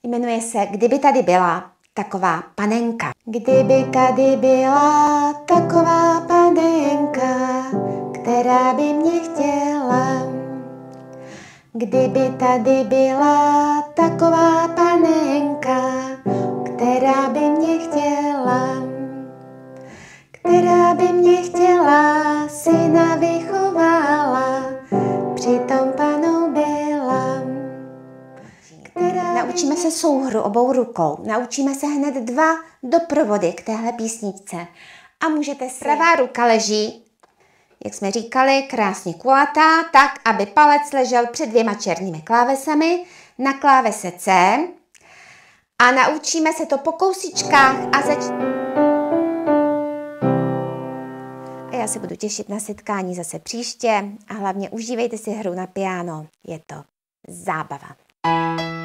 Jmenuje se Kdyby tady byla taková panenka. Kdyby tady byla taková panenka, která by mě chtěla. Kdyby tady byla taková panenka, která by mě chtěla. Která by mě chtěla, syna vychovala, přitom panou byla. Naučíme se souhru obou rukou. Naučíme se hned 2 doprovody k téhle písničce. A můžete si... Pravá ruka leží, jak jsme říkali, krásně kulatá, tak, aby palec ležel před 2 černými klávesami na klávese C. A naučíme se to po kousíčkách a já se budu těšit na setkání zase příště a hlavně užívejte si hru na piano. Je to zábava.